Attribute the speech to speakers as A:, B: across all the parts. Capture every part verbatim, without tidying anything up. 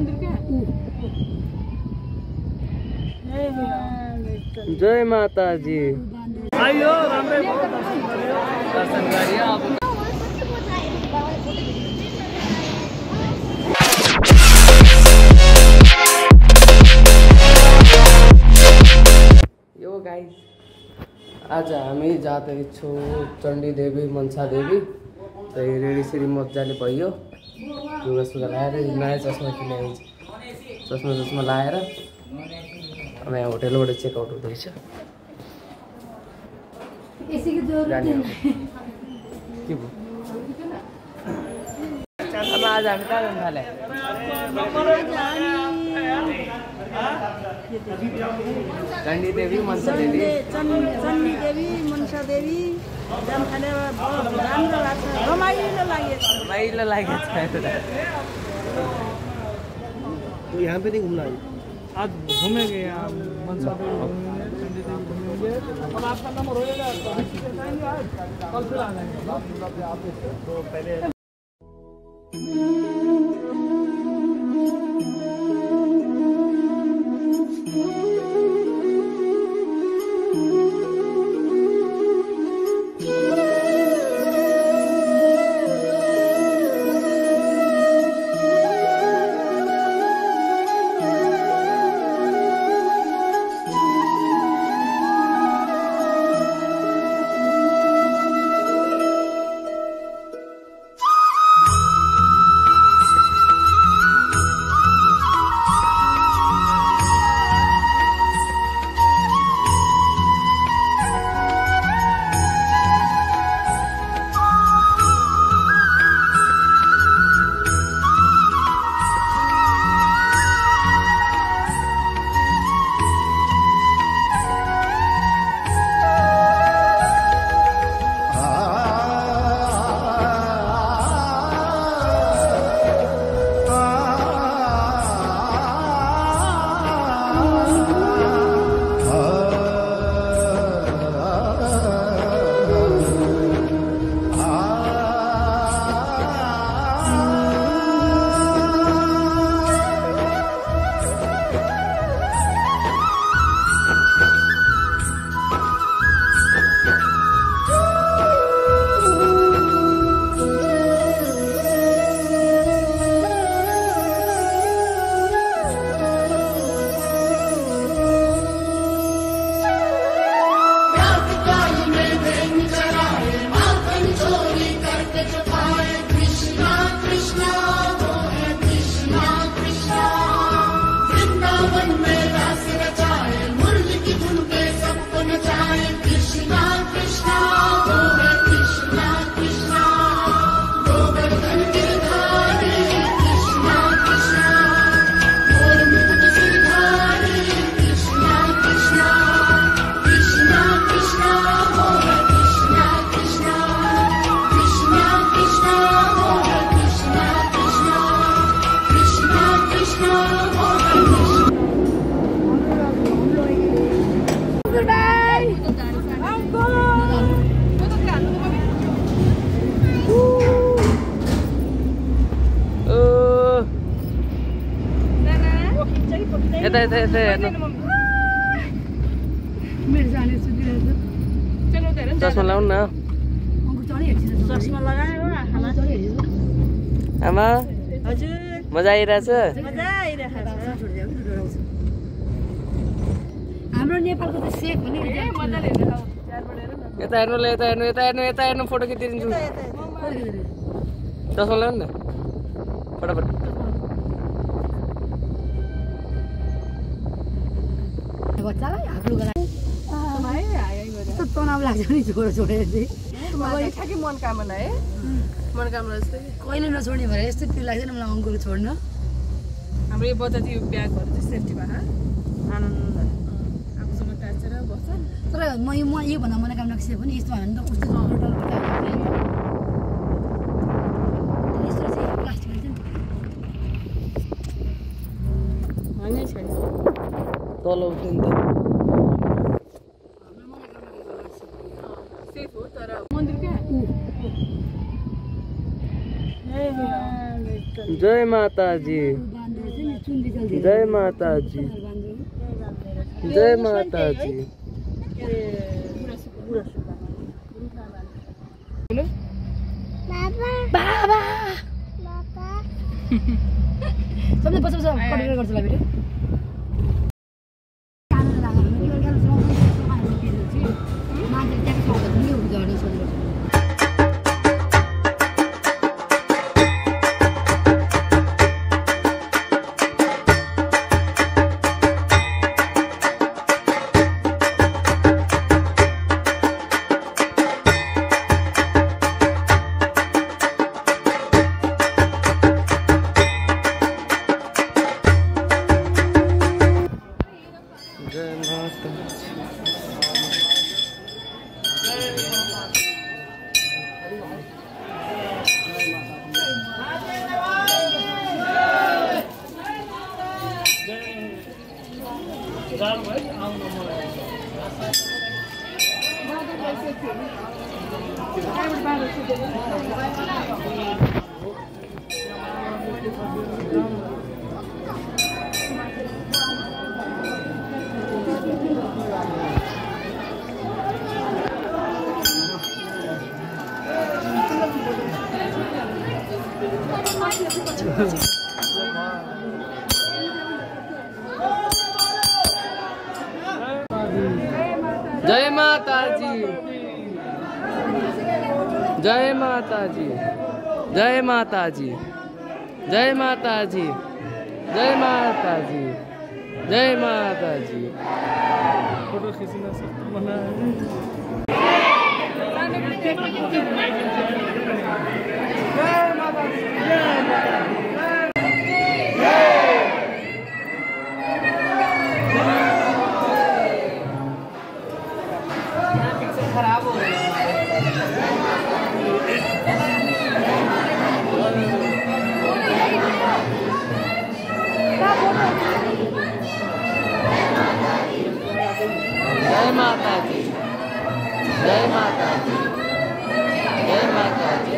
A: मंदिर क्या
B: जय माता जी।
A: आइयो रामले बहुत
B: दर्शन करिए आप। यो गाइस आज हामी जाँदैछौँ चण्डी देवी मनसा देवी। त्यही रेडी सेडी मजाले भयो, लुगा सुगा लगाएर नयाँ चस्मा किने चस्मा चस्मा लगाएर अब यहाँ होटेलबाट चेकआउट हुँदैछ। के भयो अब आज हामी कहाँ जानु थाले? चण्डी देवी मनसा देवी
C: चण्डी देवी मनसा देवी जान खाने राम्रो लाग्छ, रमाइलो लागेको छ।
B: रमाइलो लागेको छ।
A: यहाँ पे नहीं घूमना है, आज घूमेंगे यहाँ मनसा देवी घूमेंगे, चण्डी देवी घूमेंगे। अब आपका नंबर हो जाएगा कल फिर आ जाएंगे तो पहले।
B: यता यता यता हेर्नु चस्मा लाउनु न।
C: चस्मा लगायो
B: आमा
C: हजुर,
B: मजा आइरहेछ?
C: मजा आइरहेछ। हाम्रो नेपालको त सेफ हो नि, मजाले हेर्नु।
B: यता हेर्नु ल, यता हेर्नु, यता हेर्नु, यता हेर्नु, फोटो खिचिदिन्छु। चस्मा लाउनु न फटाफट।
C: बच्चालाई आफ्नो गला तनाव लाग्छ नि, छोडो छोडेर चाहिँ
A: ठ्याक्कै मनकामना है, मनकामना जस्तै
C: कहिले नछोड्ने भएर यस्तो त्यो लाग्दैन मलाई अङ्कल छोड्न।
A: हाम्रो यो बजाती ब्यागहरू चाहिँ सेफ्टीमा आनन्द आफूसँग टाँचेर बस्छ।
C: तर म यो म यो भन्दा मनोकामना सेफ हो नि, यस्तो भयो भने त कस्तो यस्तो चाहिँ प्लास्टिक हुन्छ नि
A: होइन छैन
B: तल उठ्यो नि त।
A: सेफ हो तर मन्दिर क्या
B: जय माता जी। जय माता जी, जय माता जी।
D: बाबा सबले बस बस कन्ट्रोल गर्छ ला भिडियो मान्छे ट्याक्स पाउँछ नि यो जर्नी सोध्नु
B: जय माता जी, जय माता जी, जय माता जी, जय माता जी, जय माता जी, जय माता जी।
A: फोटो खींचना सब मना है। जय माता दी, जय माता दी।
B: खराब हो गया। जय माता जी, जय माता जी, जय माता जी।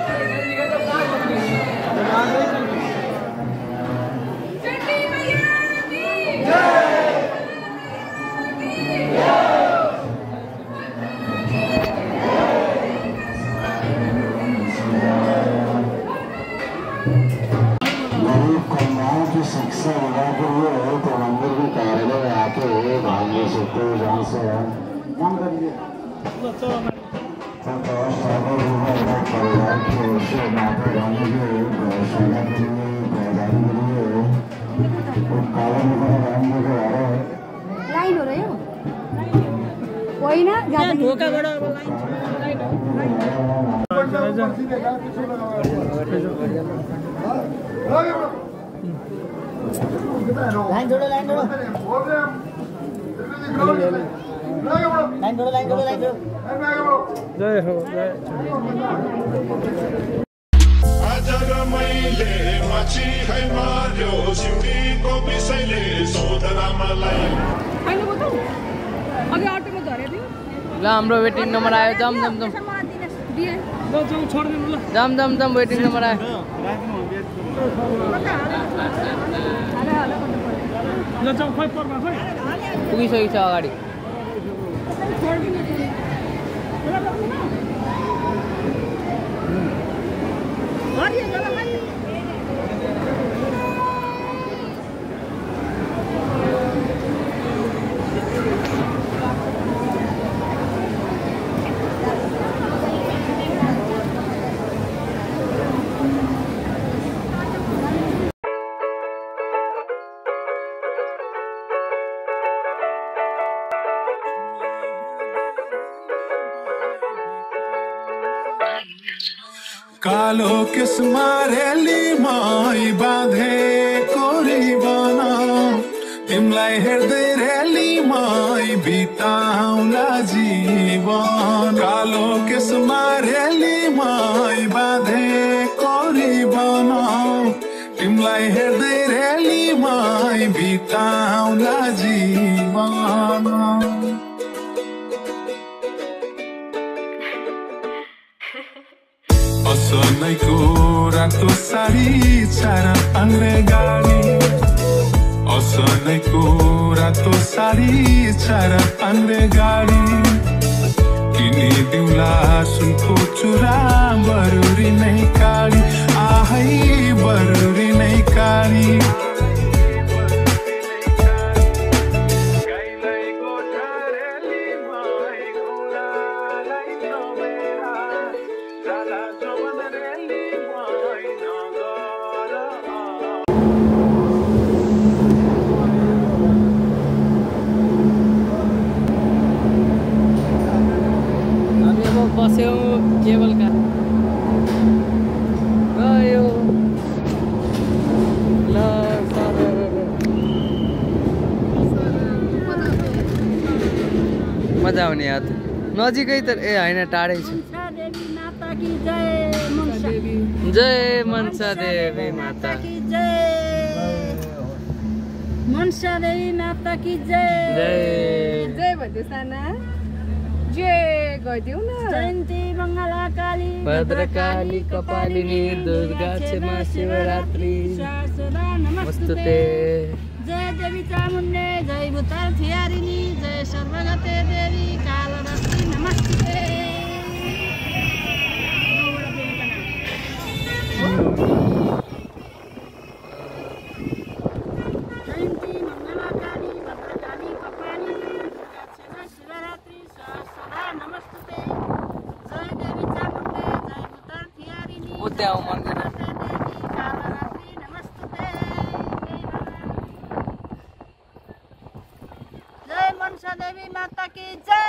E: शिक्षा लगा के लिए तो मंदिर के कार्यालय में आके भाग्य से तो जहाँ से नाम करिए परिवार की ओर से माता रानी के गौशाला के लिए गौदान के लिए काला निकला राम जी के आ रहे हैं
D: लाइन हो रही हो कोई ना धोखा बड़ा लाइन जोड़ो लाइन जोड़ो लाइन जोड़ो लाइन जोड़ो लाइन जोड़ो
A: जय हो जय
F: आजर मैले माछी खै मार्यो सिउरीको विषयले सोधरा मलाई
C: होइन बताऊ अघि अटोमा धरे थियो
B: ल हाम्रो वेटिङ नम्बर आयो। जम जम जम
A: जाऊ छोड दिनु ल।
B: जम जम जम वेटिङ नम्बर आयो।
A: ल जाऊ खै पर्मा खै
B: पुगिसकेको छ अगाडि।
F: कालो किस्मा रेली माई बाँधे कोरी बना तिमलाई हेर्दै रेली माई बिताउला जीवन कालो किस्मा रेली माई बाँधे कोरी बना तिमलाई हेर्दै रेली माई बिताउला जीवन असलैको रातो साडी चार पाङ्रे गाडी सोनाइको रातो साडी चार पाङ्रे गाडी किनिदिउँला सुनको चुरा बरुरी नै काडी आहै बरुरी नै काडी
B: बस्यो केबल कार गयो ल मजा आउने याद नजिकै त ए होइन टाढै छ जय मनसा देवी माता
C: मनसा देवी माता की जय
B: जय
D: जय भन्दै साना जय गरिदेऊ न
C: जयन्ती मङ्गला काली
B: भद्रकाली कपालिनी दुर्गा क्षमा शिवरात्रि नमस्ते
C: जय देवी चामुण्डे जय भूताल थियारिणी जय सर्वगते देवी कालरात्रि नमस्ते जयन्ती मङ्गला काली भद्रकाली कपालिनी दुर्गा क्षमा शिवरात्रि सदा नमस्ते जय देवी चामुण्डे जय भूताल थियारिणी
B: उद्याउ मन्दिर
C: कालरात्रि नमस्ते जय मनसा देवी माता की जय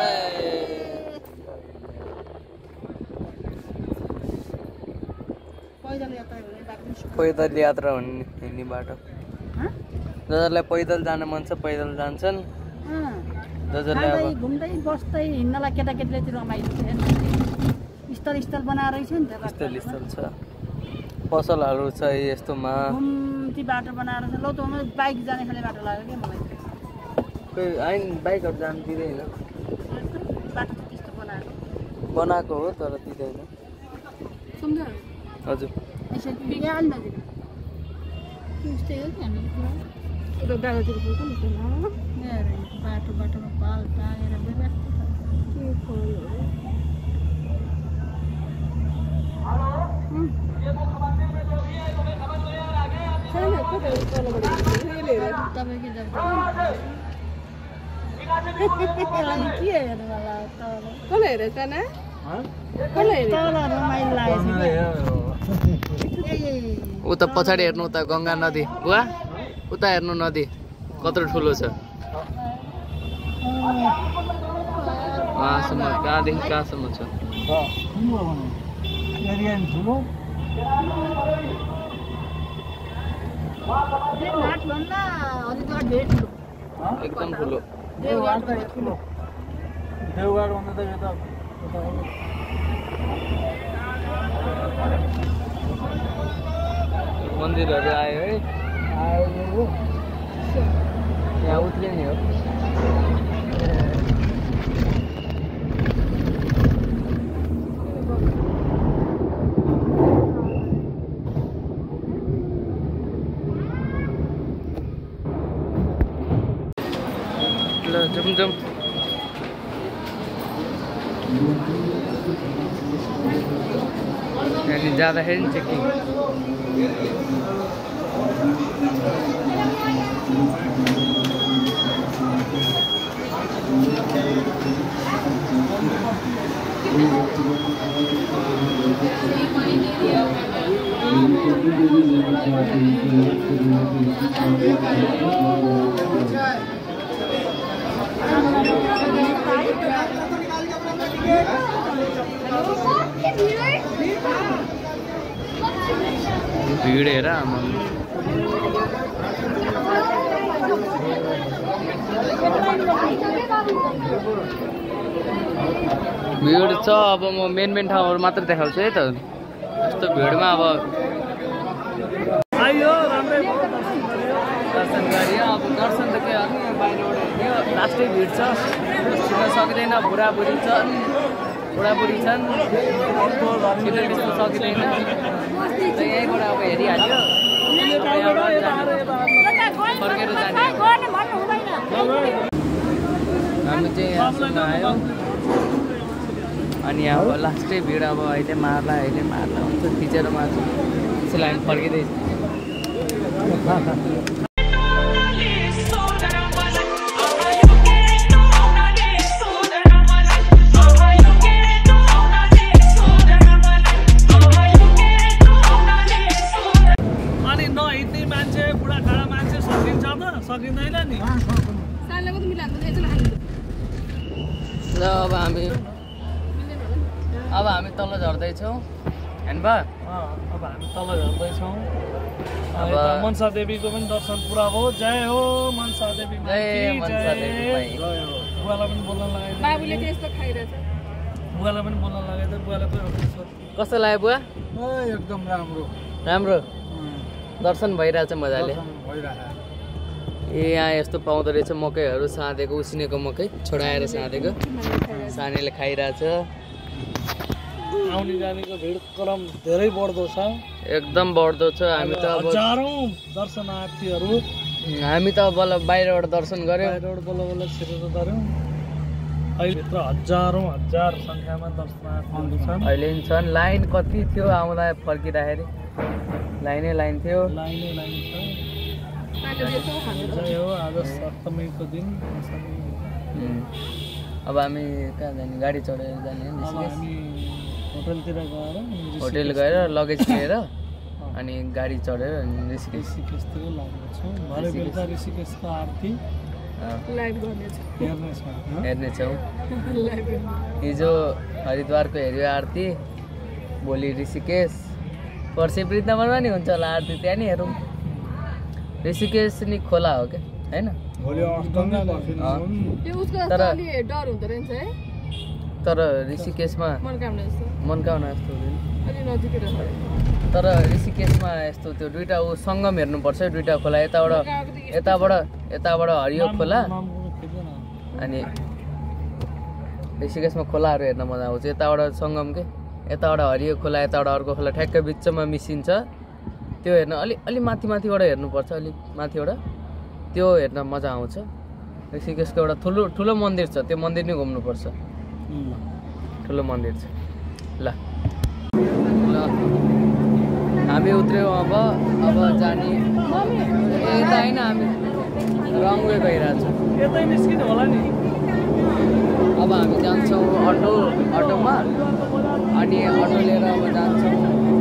B: पैदल यात्रा हुने हिँड्ने बाटो जसलाई पैदल जान मन छ पैदल जान्छन् जसलाई अब
C: घुम्दै बस्दै हिँड्नलाई केटाकेटीले त्यो रमाइलो छ स्थल स्थल बनाएर छ नि त
B: स्थल स्थल छ पसलहरू छ यस्तोमा
C: घुम्ती बाटो बनाएर छ लौ त बाइक जाने खाले बाटो लाग्यो क्या मलाई
B: कोही आइन बाइकहरू जानु दिँदैन
C: बाटो चाहिँ त्यस्तो बनाएको
B: बनाएको हो तर दिँदैन
C: सम्झ
B: हजुर
C: यसरी बिगा अलि नजिक त्यस्तै हो कि हामी त्यो दादातिर पुग्छ नि त्यो बाटो बाटोमा पाल टाँगेर व्यवस्था के खोल्नु
D: कसले हेरे साना कसले हेरे
B: उता पछाडि हेर्नु उता गङ्गा नदी बुवा उता हेर्नु नदी कत्रो ठुलो छ कहाँसम्म कहाँदेखि कहाँसम्म छ एकदम ठुलो मन्दिरहरू आयो है यहाँ उत्रिने हो ल जाउँ जाउँ त्यहाँदेखि जाँदाखेरि नि चेकिङ भीड़ हेर आमा भीड़ छ अब म मेन मेन ठाउँहरु मात्र देखाउँछु है त यस्तो भीडमा अब
A: आइयो राम्रै भयो
B: दर्शन गरियो अब दर्शन त के गर्नु बाहिरबाट हेर्यो लास्टै भिड छ छिर्न सकिँदैन बुढाबुढी छन् बुढाबुढी छन् छिर्न त्यस्तो सकिँदैन यहीँबाट अब हेरिहाल्यो फर्केर जाने चाहिँ यहाँसम्म आयो अनि अब लास्टै भिड अब अहिले मार्ला अहिले मार्ला हुन्छ खिचेर मार्छ त्यसैले हामी फर्किँदैछ
A: अनि नहिँड्ने मान्छे बुढाखाडा मान्छे सकिन्छ त सकिँदैन नि
B: ल अब हामी अब हामी तल झर्दैछौँ हेर्नुभयो
A: अब हामी तल झर्दैछौँ
B: अब
A: मनसा देवीको पनि दर्शन पुरा भयो जय हो मनसा देवी
B: जय मनसा देवी भाइ
A: बुवालाई पनि बोल्न लगाइदियो
C: बाबुले त्यस्तो खाइरहेछ
A: बुवालाई पनि बोल्न लगाइदियो बुवालाई
B: कस्तो लाग्यो बुवा
A: एकदम राम्रो
B: राम्रो दर्शन भइरहेछ मजाले ए यहाँ यस्तो पाउँदो रहेछ मकैहरू साँधेको उसिनेको मकै छोडाएर साँधेको सानीले खाइरहेछ
A: आउने जानेको भिड क्रम धेरै बढ्दो छ
B: एकदम बढ्दो छ हामी त अब
A: हजारौँ दर्शनार्थीहरू
B: हामी त बल्ल बाहिरबाट दर्शन गऱ्यौँ
A: बाहिरबाट बल्ल बल्ल छिरेर गऱ्यौँ अहिले हजारौँ हजार सङ्ख्यामा दर्शनार्थीहरू छन्
B: अहिले नि छन् लाइन कति थियो आउँदा फर्किँदाखेरि लाइनै लाइन थियो
A: लाइनै लाइन छ जय हो आज सप्तमीको दिन
B: अब हामी कहाँ जाने गाडी चढेर जाने
A: अब हामी होटलतिर गएर
B: होटेल गएर लगेज लिएर अनि गाडी चढेर ऋषिकेश
A: ऋषिकेशतिर लाग्नेछौँ भरे बेलुका ऋषिकेशको आरती
B: हेर्नेछौँ हिजो हरिद्वारको हेऱ्यो आरती भोलि ऋषिकेश पर्सि वृन्दावनमा नि हुन्छ होला आरती त्यहाँ नि हेरौँ ऋषिकेश नि खोला हो क्या होइन तर तर ऋषिकेशमा मनकामना जस्तो हुँदैन तर ऋषिकेशमा यस्तो त्यो दुइटा ऊ सङ्गम हेर्नुपर्छ दुइटा खोला यताबाट यताबाट यताबाट हरियो खोला अनि ऋषिकेशमा खोलाहरू हेर्न मजा आउँछ यताबाट सङ्गम के यताबाट हरियो खोला यताबाट अर्को खोला ठ्याक्कै बिचमा मिसिन्छ त्यो हेर्न अलि अलि माथि माथिबाट हेर्नुपर्छ अलिक माथिबाट त्यो हेर्न मजा आउँछ ऋषिकेशको एउटा ठुलो ठुलो मन्दिर छ त्यो मन्दिर नै घुम्नुपर्छ ठुलो मन्दिर छ ल ल हामी उत्र्यौँ अब अब जाने यता होइन हामी रङवे गइरहेछौँ
A: यतै निस्किनु होला नि
B: अब हामी जान्छौँ अटो अटोमा अनि अटो लिएर अब जान्छौँ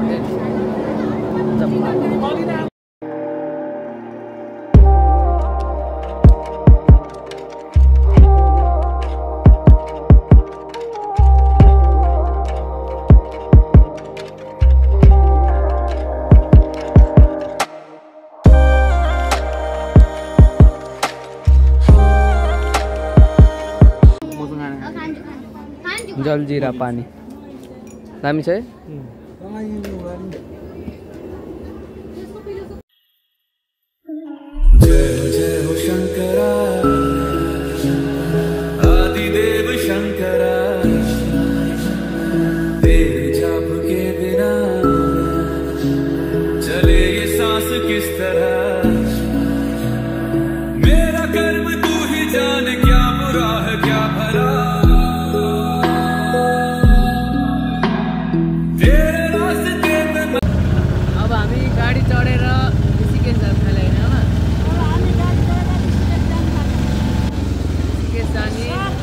B: जलजिरा पानी दामी छ है
F: जय जय हो शंकरा आदिदेव शंकरा तेरे जाप के बिना चले ये सांस किस तरह मेरा कर्म तू ही जाने क्या बुरा है क्या भला
B: अब हामी गाडी चढेर ऋषिकेश जानु थाल्यो होइन ऋषिकेश जाने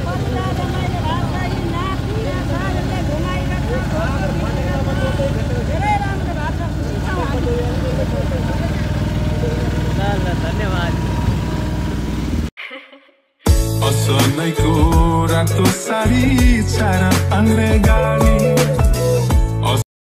B: ल ल धन्यवाद
F: असलैको रातो साडी चार आङ्ग्रे गाडी